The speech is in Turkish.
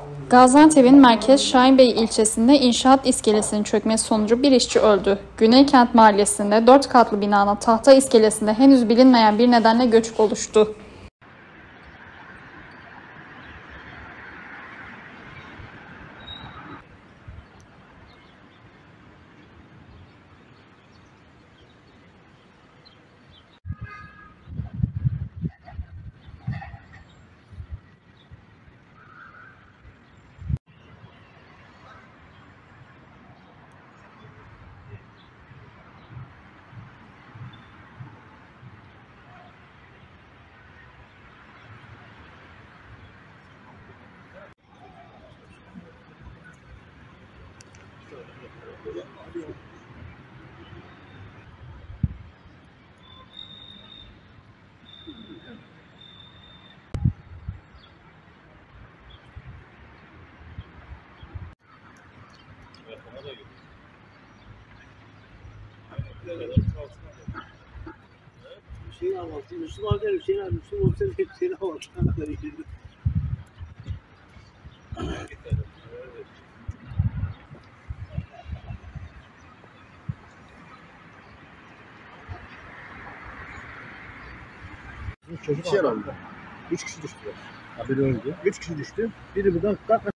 Gaziantep'in merkez Şahinbey ilçesinde inşaat iskelesinin çökmesi sonucu bir işçi öldü. Güneykent mahallesinde 4 katlı binanın tahta iskelesinde henüz bilinmeyen bir nedenle göçük oluştu. Hüseyin Ağabey, Müslüm abi der, Hüseyin abi, Müslüm olsa da Hüseyin Ağabey. Çocuk şey herhalde. 3 kişi düştüler. Ha, biri öldü. 3 kişi düştü. Biri buradan kalk